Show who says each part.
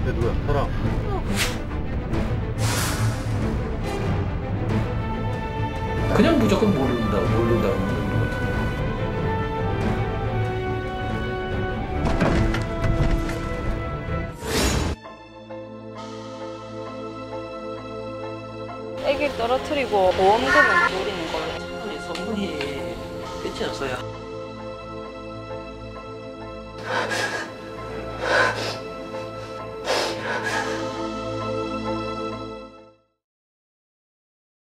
Speaker 1: 얘 누구야? 사람.
Speaker 2: 그냥 무조건 모른다고 하는 것 같아요.
Speaker 3: 애기를 떨어뜨리고 보험금은 노리는 걸로.
Speaker 2: 소문이 끝이 없어요.